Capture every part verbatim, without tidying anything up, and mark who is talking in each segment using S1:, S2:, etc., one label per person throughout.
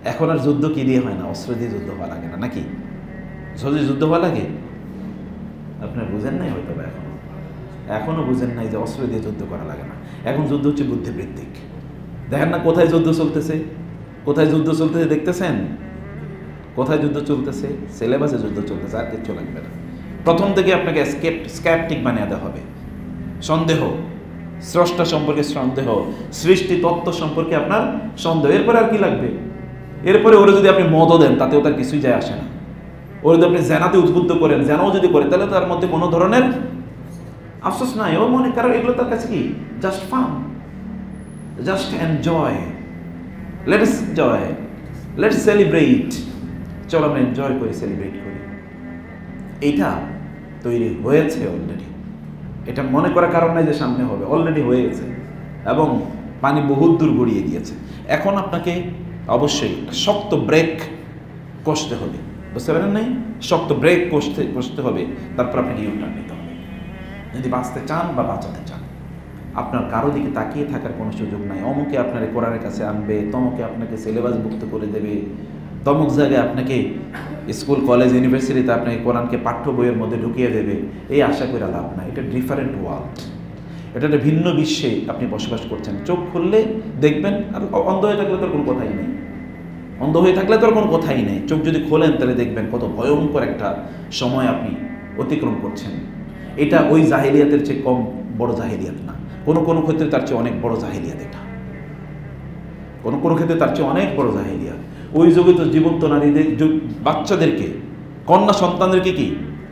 S1: এখন আর যুদ্ধ কি দিয়ে হয় না, অস্ত্র দিয়ে যুদ্ধ হওয়া লাগে না নাকি? সহজে যুদ্ধ হওয়া লাগে? আপনার বুঝেন নাই হয়তো, এখনো এখনো বুঝেন নাই যে অস্ত্র দিয়ে যুদ্ধ করা লাগে না। এখন যুদ্ধ হচ্ছে বুদ্ধিবৃত্তিক। দেখেন না কোথায় যুদ্ধ চলতেছে, কোথায় যুদ্ধ চলতেছে দেখতেছেন? কোথায় যুদ্ধ চলতেছে? সিলেবাসে যুদ্ধ চলতেছে, আর কিচ্ছু লাগবে না। প্রথম থেকে আপনাকে স্ক্যাপটিক বানিয়ে হবে। সন্দেহ, স্রষ্টা সম্পর্কে সন্দেহ, সৃষ্টি তত্ত্ব সম্পর্কে আপনার সন্দেহ। এরপরে আর কি লাগবে? এরপরে ওরা যদি আপনি মদও দেন তাতেও তার কিছুই যায় আসে না। ওরা যদি আপনি জেনাতে উদ্বুদ্ধ করেন, জেনাও যদি করে, তাহলে তার মধ্যে কোনো ধরনের আফসোস নাই। ও মনে কারণ এগুলো তার কাছে কি just fun, just enjoy. Let's enjoy, let's celebrate. চলো আমরা এনজয় করি, সেলিব্রেট করি। এইটা তৈরি হয়েছে অলরেডি। এটা মনে করার কারণ নাই যে সামনে হবে, অলরেডি হয়ে গেছে এবং পানি বহুত দূর গড়িয়ে গিয়েছে। এখন আপনাকে অবশ্যই শক্ত ব্রেক কষতে হবে, বুঝতে পারেন নাই? শক্ত ব্রেক কষতে কষতে হবে, তারপর আপনাকে ইউটার্ন নিতে হবে যদি বাঁচতে চান বা বাঁচাতে চান। আপনার কারো দিকে তাকিয়ে থাকার কোনো সুযোগ নাই। অমুকে আপনাকে কোরআনের কাছে আনবে, তমুকে আপনাকে সিলেবাস মুক্ত করে দেবে, তমুক জায়গায় আপনাকে স্কুল কলেজ ইউনিভার্সিটিতে আপনাকে কোরআনকে পাঠ্য বইয়ের মধ্যে ঢুকিয়ে দেবে, এই আশা করে লাভ নাই। এটা ডিফারেন্ট ওয়ার্ল্ড, এটা একটা ভিন্ন বিশ্বে আপনি বসবাস করছেন। চোখ খুললে দেখবেন, আর অন্ধ হয়ে থাকলে তোর কোনো কথাই নেই। অন্ধ হয়ে থাকলে তোর কোনো কথাই নেই। চোখ যদি খোলেন তাহলে দেখবেন কত ভয়ঙ্কর একটা সময় আপনি অতিক্রম করছেন। এটা ওই জাহেলিয়াতের চেয়ে কম বড় জাহেলিয়াত না, কোনো কোনো ক্ষেত্রে তার চেয়ে অনেক বড় জাহেলিয়াত। এটা কোনো কোনো ক্ষেত্রে তার চেয়ে অনেক বড় জাহেলিয়াত। ওই যুগে তো জীবন্ত নারীদের, বাচ্চাদেরকে, কন্যা সন্তানদেরকে কি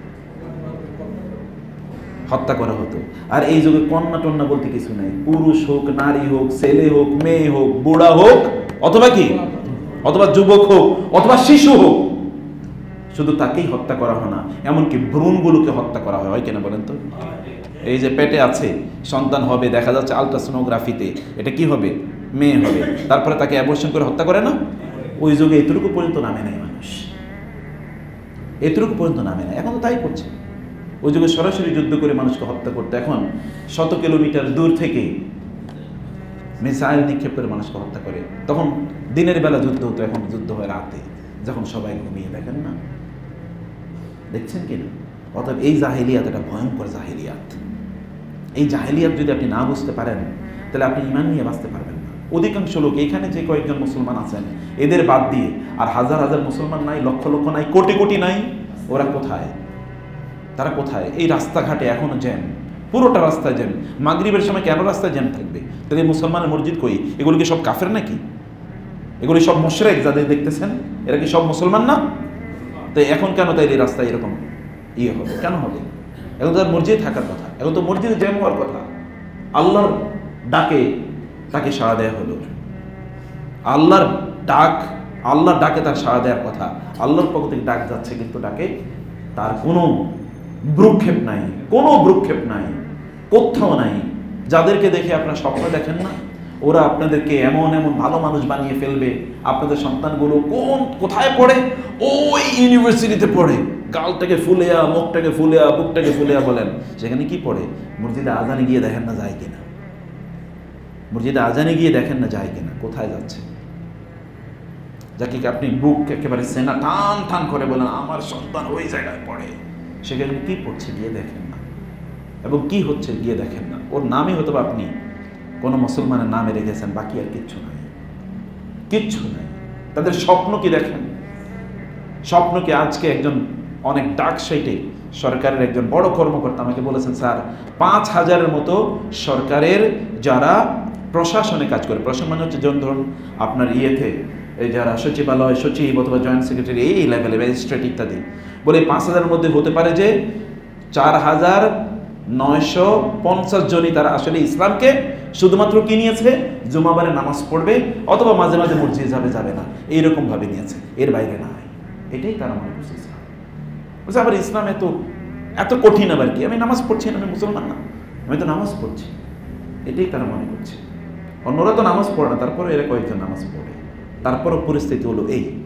S1: হত্যা করা হতো। আর এই যুগে কন্যা টন্যা বলতে কিছু নাই। পুরুষ হোক, নারী হোক, ছেলে হোক, মেয়ে হোক, বুড়া হোক, অথবা কি অথবা যুবক হোক, অথবা শিশু হোক, শুধু তাকেই হত্যা করা হয় না, এমনকি ভ্রূণগুলোকে হত্যা করা হয়। হয় কিনা বলেন তো? এই যে পেটে আছে, সন্তান হবে, দেখা যাচ্ছে আলট্রাসোনোগ্রাফিতে এটা কি হবে, মেয়ে হবে, তারপরে তাকে অ্যাবর্শন করে হত্যা করে না? ওই যুগে এতটুকু পর্যন্ত নামে নাই মানুষ, এতটুকু পর্যন্ত নামে নাই। এখন তো তাই করছে। ওই যুগে সরাসরি যুদ্ধ করে মানুষকে হত্যা করতে, এখন শত কিলোমিটার দূর থেকে মিসাইল নিক্ষেপ করে মানুষকে হত্যা করে। তখন দিনের বেলা যুদ্ধ হতো, এখন যুদ্ধ হয় রাতে, যখন সবাই ঘুমিয়ে। দেখেন না, দেখছেন কিনা? অর্থাৎ এই জাহেলিয়াত একটা ভয়ঙ্কর জাহেলিয়াত। এই জাহেলিয়াত যদি আপনি না বুঝতে পারেন তাহলে আপনি ঈমান নিয়ে বাঁচতে পারবেন না। অধিকাংশ লোক, এখানে যে কয়েকজন মুসলমান আছেন এদের বাদ দিয়ে আর হাজার হাজার মুসলমান নাই, লক্ষ লক্ষ নাই, কোটি কোটি নাই, ওরা কোথায়? তারা কোথায়? এই রাস্তাঘাটে এখনো জ্যাম, পুরোটা রাস্তায় জ্যাম। মাগরিবের সময় কেন রাস্তায় জ্যাম থাকবে? তাহলে মুসলমানের মসজিদ কই? এগুলো কি সব কাফের নাকি? এগুলি সব মুশরিক যাদের দেখতেছেন, এরা কি সব মুসলমান না? তো এখন কেন তাই এই রাস্তায় এরকম ইয়ে হবে? কেন হবে? এখন তো তার মসজিদে থাকার কথা, এখন তো মসজিদে জ্যাম হওয়ার কথা। আল্লাহর ডাকে তাকে সাড়া দেওয়া হলো, আল্লাহর ডাক, আল্লাহর ডাকে তার সাড়া দেওয়ার কথা। আল্লাহর পক্ষ থেকে ডাক যাচ্ছে, কিন্তু ডাকে তার কোনো ভ্রুক্ষেপ নাই, কোনো ভ্রুক্ষেপ নাই, কোথাও নাই। যাদেরকে দেখে আপনারা স্বপ্ন দেখেন না, ওরা আপনাদেরকে এমন এমন ভালো মানুষ বানিয়ে ফেলবে। আপনাদের সন্তানগুলো কোন কোথায় পড়ে? ওই ইউনিভার্সিটিতে পড়ে। গালটাকে ফুলেয়া, মুখটাকে ফুলেয়া, বুকটাকে ফুলেয়া বলেন, সেখানে কি পড়ে? মসজিদে আজানে গিয়ে দেখেন না যায় কিনা, মসজিদে আজানে গিয়ে দেখেন না যায় কিনা, কোথায় যাচ্ছে? যাকে আপনি বুক একেবারে সেনা টান টান করে বলেন আমার সন্তান ওই জায়গায় পড়ে, সেখানে কি পড়ছে গিয়ে দেখেন না, এবং কি হচ্ছে গিয়ে দেখেন না। ওর নামই হয়তো আপনি কোনো মুসলমানের নামে রেখেছেন, বাকি আর কিচ্ছু নাই, কিচ্ছু নাই। তাদের স্বপ্ন কি দেখেন? স্বপ্ন কি? আজকে একজন অনেক ডাক সাইটে সরকারের একজন বড় কর্মকর্তা আমাকে বলেছেন, স্যার পাঁচ হাজারের মতো সরকারের যারা প্রশাসনে কাজ করে, প্রশাসন মানে হচ্ছে যেমন ধরুন আপনার ইয়েতে এই যারা সচিবালয়, সচিব অথবা জয়েন্ট সেক্রেটারি, এই লেভেলে ম্যাজিস্ট্রেট ইত্যাদি, বলে পাঁচ হাজারের মধ্যে হতে পারে যে চার হাজার নয়শো পঞ্চাশ জনই তারা আসলে ইসলামকে শুধুমাত্র কি নিয়েছে, জুমাবারে নামাজ পড়বে অথবা মাঝে মাঝে মসজিদে যাবে যাবে না, এইরকম ভাবে নিয়েছে, এর বাইরে না। এটাই তারা মনে করছে ইসলাম। বলছে আবার ইসলাম এত এত কঠিন, আবার কি আমি নামাজ পড়ছি না, আমি মুসলমান না, আমি তো নামাজ পড়ছি, এটাই তারা মনে করছে। অন্যরা তো নামাজ পড়ে না, তারপরে এরা কয়েকজন নামাজ পড়ে, তারপরও পরিস্থিতি হলো এই।